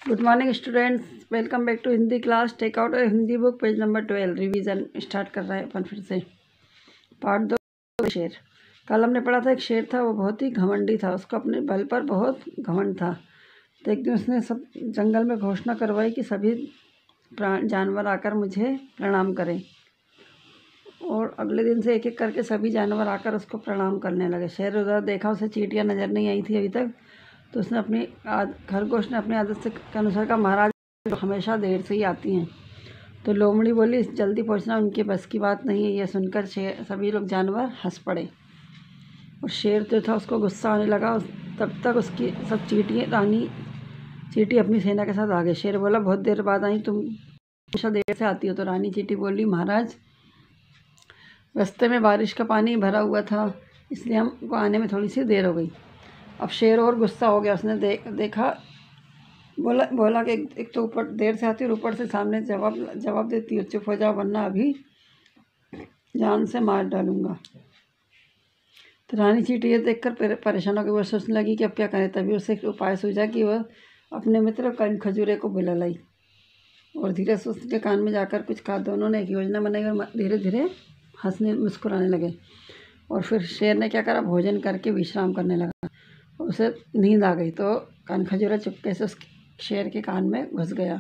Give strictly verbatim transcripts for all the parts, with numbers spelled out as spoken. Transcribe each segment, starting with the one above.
Good morning students, welcome back to Hindi class. Take out Hindi book, page number twelve. Revision start कर रहे हैं अपन फिर से। पार्ट दो, शेर। कल हमने पढ़ा था एक शेर था, वो बहुत ही घमंडी था, उसको अपने बल पर बहुत घमंड था। तो एक दिन उसने सब जंगल में घोषणा करवाई कि सभी प्राण जानवर आकर मुझे प्रणाम करें। और अगले दिन से एक एक करके सभी जानवर आकर उसको प्रणाम करने लगे। शेर उधर देखा, उसे चींटियाँ नज़र नहीं आई थी अभी तक, तो उसने अपनी खरगोश ने अपनी आदत से के अनुसार कहा, महाराज तो हमेशा देर से ही आती हैं। तो लोमड़ी बोली, जल्दी पहुंचना उनके बस की बात नहीं है। यह सुनकर शेर सभी लोग जानवर हंस पड़े। और शेर जो था उसको गुस्सा आने लगा। तब तक उसकी सब चींटियाँ रानी चींटी अपनी सेना के साथ आ गए। शेर बोला, बहुत देर बाद आई, तुम हमेशा देर से आती हो। तो रानी चींटी बोली, महाराज रास्ते में बारिश का पानी भरा हुआ था, इसलिए हमको आने में थोड़ी सी देर हो गई। अब शेर और गुस्सा हो गया। उसने दे, देखा बोला बोला कि एक, एक तो ऊपर देर से आती और ऊपर से सामने जवाब जवाब देती हो, चुप हो जाओ वरना अभी जान से मार डालूंगा। तो रानी चींटी ये देखकर परेशान होकर वह सोचने लगी कि अब क्या करें। तभी उसे एक उपाय सूझा कि वह अपने मित्र कन खजूरे को बुला लाई और धीरे से उसके कान में जाकर कुछ कहा। दोनों ने एक योजना बनाई और धीरे धीरे हंसने मुस्कुराने लगे। और फिर शेर ने क्या करा, भोजन करके विश्राम करने लगा। उसे नींद आ गई तो कनखजूरा चुपके से उस शेर के कान में घुस गया।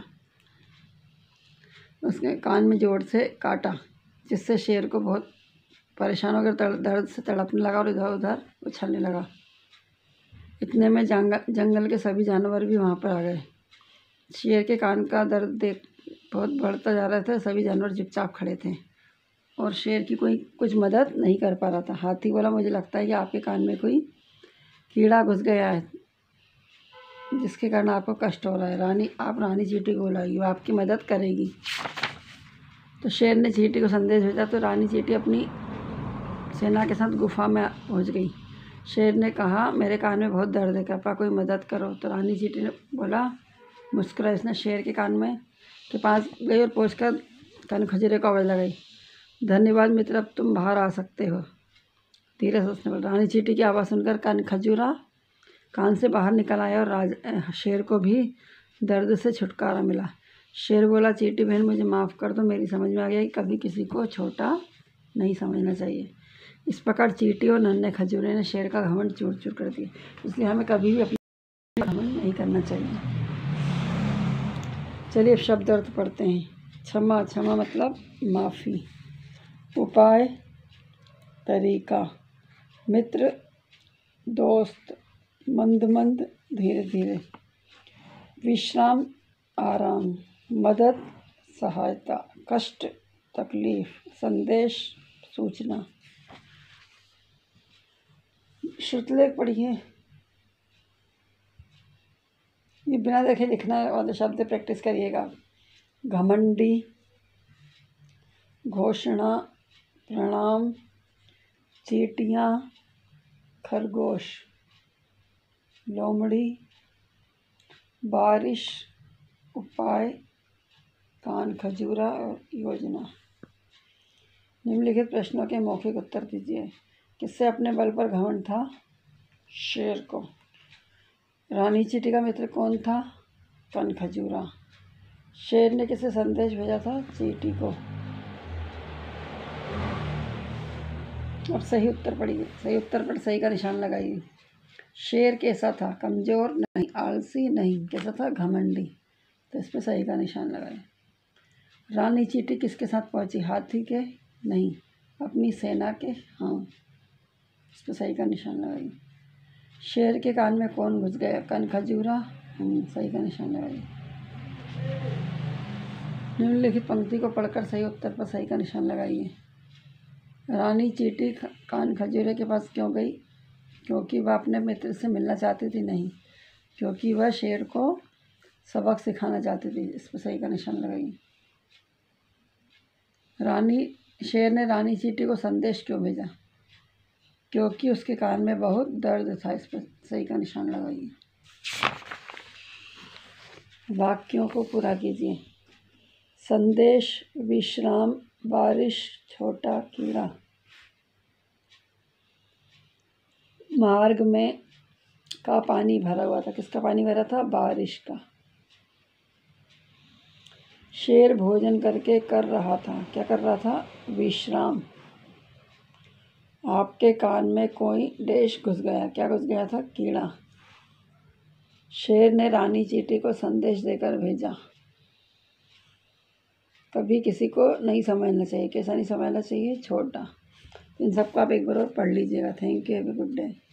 उसके कान में जोर से काटा, जिससे शेर को बहुत परेशान होकर दर्द से तड़पने लगा और इधर उधर उछलने लगा। इतने में जंगल जंगल के सभी जानवर भी वहाँ पर आ गए। शेर के कान का दर्द देख बहुत बढ़ता जा रहा था। सभी जानवर चुपचाप खड़े थे और शेर की कोई कुछ मदद नहीं कर पा रहा था। हाथी बोला, मुझे लगता है कि आपके कान में कोई कीड़ा घुस गया है, जिसके कारण आपको कष्ट हो रहा है। रानी आप रानी चींटी को बुलाइए, वो आपकी मदद करेगी। तो शेर ने चींटी को संदेश भेजा। तो रानी चींटी अपनी सेना के साथ गुफा में पहुंच गई। शेर ने कहा, मेरे कान में बहुत दर्द है, कृपया कोई मदद करो। तो रानी चींटी ने बोला, मुस्कुराई। उसने शेर के कान में के पास गई और पहुँचकर कनखजूरे को आवाज़ लगाई, धन्यवाद मित्र, अब तुम बाहर आ सकते हो। धीरे से उसने बोला। रानी चींटी की आवाज़ सुनकर कनखजूरा कान से बाहर निकल आया और राज शेर को भी दर्द से छुटकारा मिला। शेर बोला, चींटी बहन मुझे माफ़ कर दो, मेरी समझ में आ गया कि कभी किसी को छोटा नहीं समझना चाहिए। इस प्रकार चींटी और नन्हे खजूरे ने शेर का घमंड चूर चूर कर दिया। इसलिए हमें कभी भी अपना घमंड नहीं करना चाहिए। चलिए अब शब्द अर्थ पढ़ते हैं। क्षमा, क्षमा मतलब माफ़ी। उपाय, तरीका। मित्र, दोस्त। मंद मंद, धीरे धीरे। विश्राम, आराम। मदद, सहायता। कष्ट, तकलीफ। संदेश, सूचना। श्रुतलेख पढ़िए। ये बिना देखे लिखना वाले शब्द प्रैक्टिस करिएगा। घमंडी, घोषणा, प्रणाम, चींटियाँ, खरगोश, लोमड़ी, बारिश, उपाय, कान खजूरा और योजना। निम्नलिखित प्रश्नों के मौखिक उत्तर दीजिए। किससे अपने बल पर घमंड था? शेर को। रानी चींटी का मित्र कौन था? कन खजूरा। शेर ने किसे संदेश भेजा था? चींटी को। अब सही उत्तर पढ़िए। सही उत्तर पर सही का निशान लगाइए। शेर कैसा था? कमज़ोर नहीं, आलसी नहीं। कैसा था? घमंडी। तो इस पर सही का निशान लगाएं। रानी चींटी किसके साथ पहुंची? हाथी के? नहीं, अपनी सेना के। हाँ, इस पर सही का निशान लगाइए। शेर के कान में कौन घुस गया? कन खजूरा। हम सही का निशान लगाइए। निम्नलिखित पंक्ति को पढ़कर सही उत्तर पर सही का निशान लगाइए। रानी चींटी कान खजूरे के पास क्यों गई? क्योंकि वह अपने मित्र से मिलना चाहती थी? नहीं, क्योंकि वह शेर को सबक सिखाना चाहती थी। इस पर सही का निशान लगाइए। रानी शेर ने रानी चींटी को संदेश क्यों भेजा? क्योंकि उसके कान में बहुत दर्द था। इस पर सही का निशान लगाइए। वाक्यों को पूरा कीजिए। संदेश, विश्राम, बारिश, छोटा कीड़ा। मार्ग में का पानी भरा हुआ था। किसका पानी भरा था? बारिश का। शेर भोजन करके कर रहा था, क्या कर रहा था? विश्राम। आपके कान में कोई डैश घुस गया, क्या घुस गया था? कीड़ा। शेर ने रानी चींटी को संदेश देकर भेजा। कभी किसी को नहीं समझना चाहिए, कैसा नहीं समझना चाहिए? छोटा। इन सबको आप एक बार और पढ़ लीजिएगा। Thank you, have a good day.